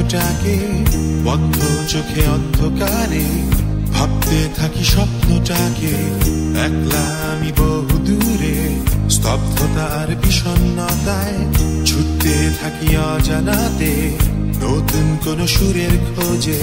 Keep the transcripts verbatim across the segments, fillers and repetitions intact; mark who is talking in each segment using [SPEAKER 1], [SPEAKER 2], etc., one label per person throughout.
[SPEAKER 1] স্বপ্নটাকে বদ্ধ চোখে অন্ধকারে ভাবতে থাকি স্বপ্নটাকে একলা আমি বহু দূরে স্তব্ধতার বিষণ্ণতায় ছুটতে থাকি অজানাতে নতুন কোন সুরের খোঁজে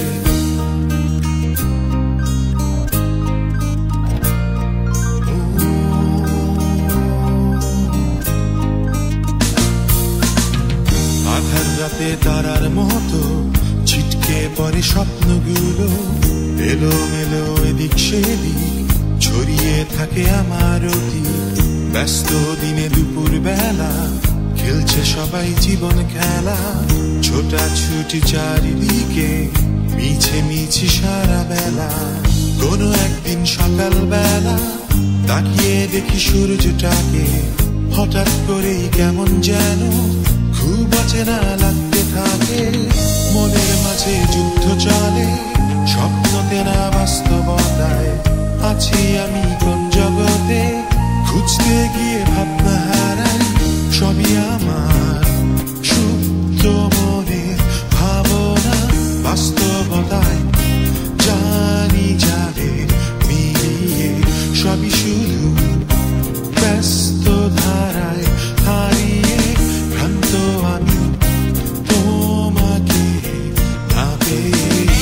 [SPEAKER 1] আধার রাতে তারার মতো ছিটকে পড়ে স্বপ্নগুলো এলোমেলো এদিক সেদিক ছড়িয়ে থাকে আমার অতীত ব্যস্ত দিনে দুপুর বেলা খেলছে সবাই জীবন খেলা ছোটাছুটি চারিদিকে মিছে মিছি সারা বেলা কোনো একদিন সকাল বেলা তাকিয়ে দেখি সূর্যটাকে হঠাৎ করেই কেমন যেন খুব অচেনা লাগতে থাকে মনের মাঝে যুদ্ধ চলে স্বপ্নতে না বাস্তবতায় আছি আমি কোন জগতে খুঁজতে গিয়ে ভাবনা হারাই সবই আমার সুপ্ত মনের ভাবনা বাস্তবতায় জানি যাবে মিলিয়ে সবই শুধু ব্যস্ত ধারায় হারিয়ে ভ্রান্ত আমি তোমাকে না পেয়ে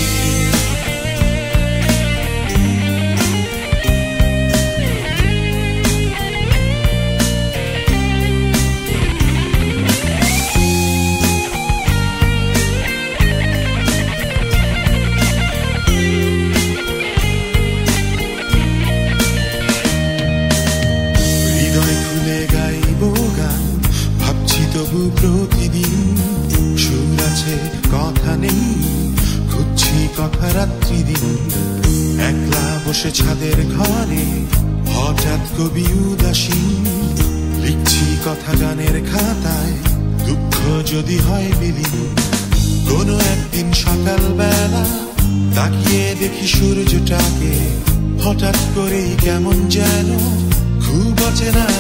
[SPEAKER 1] তবু প্রতিদিন সুর আছে কথা নেই খুঁজছি কথা রাত্রি দিন একলা বসে ছাদের ঘরে হঠাৎ কবি উদাসীন লিখছি কথা গানের খাতায় দুঃখ যদি হয় বিলীন কোনো একদিন সকাল বেলা তাকিয়ে দেখি সূর্যটাকে হঠাৎ করেই কেমন যেন খুব অচেনা